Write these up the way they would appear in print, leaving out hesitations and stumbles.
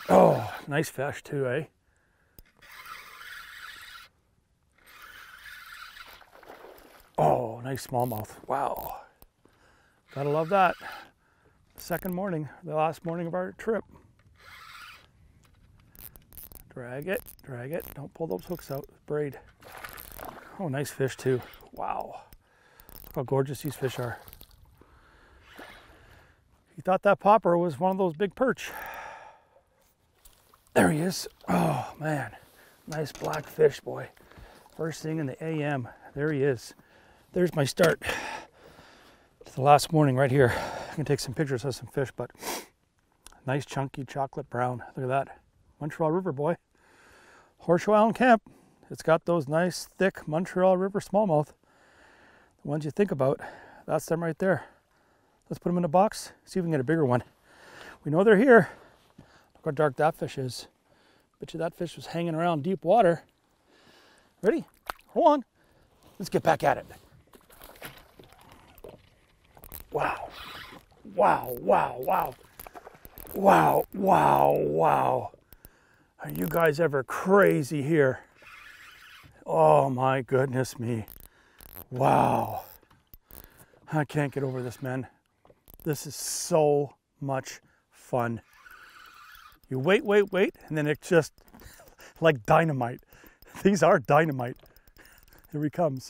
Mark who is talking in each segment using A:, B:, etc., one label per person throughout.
A: Oh, nice fish too, eh? Oh, nice smallmouth. Wow. Gotta love that. Second morning, the last morning of our trip. Drag it, drag it. Don't pull those hooks out. Braid. Oh, nice fish too. Wow. Look how gorgeous these fish are. You thought that popper was one of those big perch. There he is. Oh, man. Nice black fish, boy. First thing in the AM. There he is. There's my start. It's the last morning right here. I can take some pictures of some fish, but nice chunky chocolate brown. Look at that. Montreal River, boy. Horseshoe Island Camp. It's got those nice, thick Montreal River smallmouth. The ones you think about. That's them right there. Let's put them in a box, see if we can get a bigger one. We know they're here. Look how dark that fish is. Bet you that fish was hanging around deep water. Ready? Hold on. Let's get back at it. Wow. Wow, wow, wow. Wow, wow, wow. Are you guys ever crazy here? Oh my goodness me. Wow. I can't get over this, man. This is so much fun. You wait, and then it's just like dynamite. These are dynamite. Here he comes.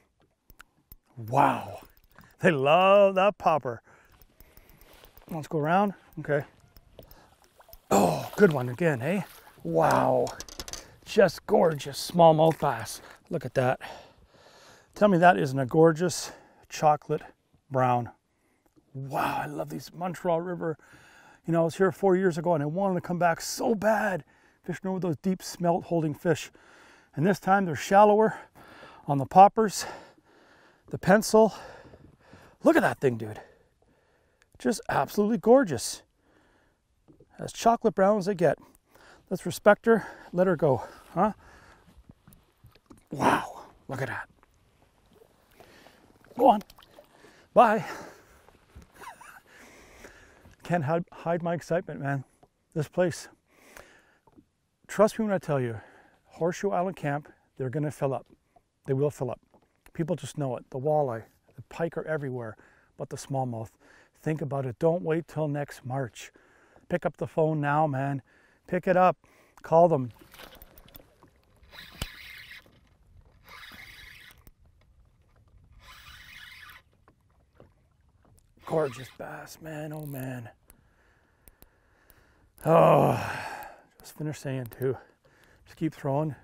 A: Wow. They love that popper. Let's go around. Okay. Oh, good one again, eh? Wow. Just gorgeous smallmouth bass. Look at that. Tell me that isn't a gorgeous chocolate brown. Wow, I love these Montreal River. You know, I was here 4 years ago and I wanted to come back so bad fishing over those deep smelt holding fish. And this time they're shallower on the poppers, the pencil. Look at that thing, dude. Just absolutely gorgeous. As chocolate brown as they get. Let's respect her, let her go, huh? Wow, look at that. Go on, bye. Can't hide my excitement, man. This place, trust me when I tell you, Horseshoe Island Camp, they're gonna fill up. They will fill up. People just know it. The walleye, the pike are everywhere, but the smallmouth. Think about it. Don't wait till next March. Pick up the phone now, man. Pick it up. Call them. Gorgeous bass, man. Oh, man. Oh, just finished saying too. Just keep throwing.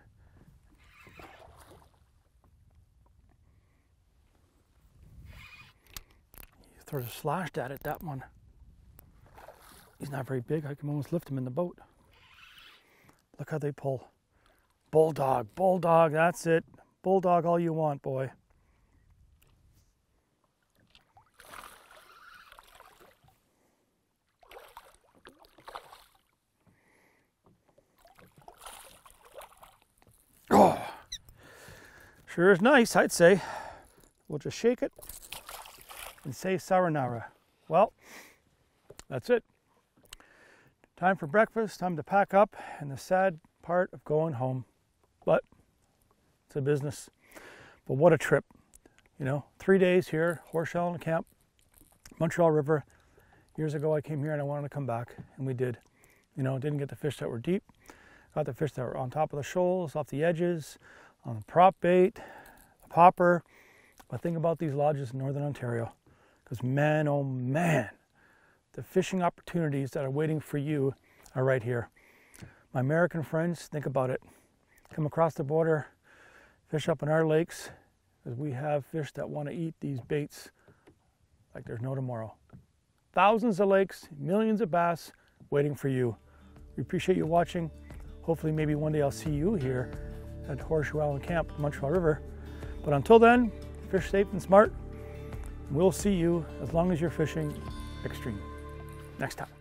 A: He sort of slashed at it, that one. He's not very big. I can almost lift him in the boat. Look how they pull. Bulldog, bulldog, that's it. Bulldog all you want, boy. Oh, sure is nice, I'd say. We'll just shake it and say saranara. Well, that's it. Time for breakfast, time to pack up, and the sad part of going home. But it's a business. But what a trip. You know, 3 days here, Horseshoe Island Camp, Montreal River. Years ago I came here and I wanted to come back, and we did. You know, didn't get the fish that were deep. Got the fish that were on top of the shoals, off the edges, on the prop bait, the popper. But think about these lodges in Northern Ontario. Because man, oh man, the fishing opportunities that are waiting for you are right here. My American friends, think about it. Come across the border, fish up in our lakes, because we have fish that want to eat these baits like there's no tomorrow. Thousands of lakes, millions of bass waiting for you. We appreciate you watching. Hopefully maybe one day I'll see you here at Horseshoe Island Camp, Montreal River. But until then, fish safe and smart. We'll see you as long as you're fishing extreme. Next time.